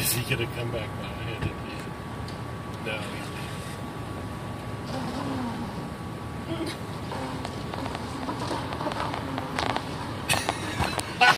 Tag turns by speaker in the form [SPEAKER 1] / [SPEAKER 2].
[SPEAKER 1] Is he going to come back by? No, he didn't.